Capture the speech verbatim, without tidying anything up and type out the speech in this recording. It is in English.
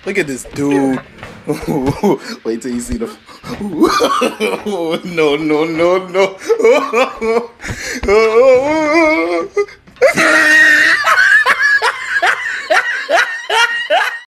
Look at this dude. Wait till you see the. No, no, no, no.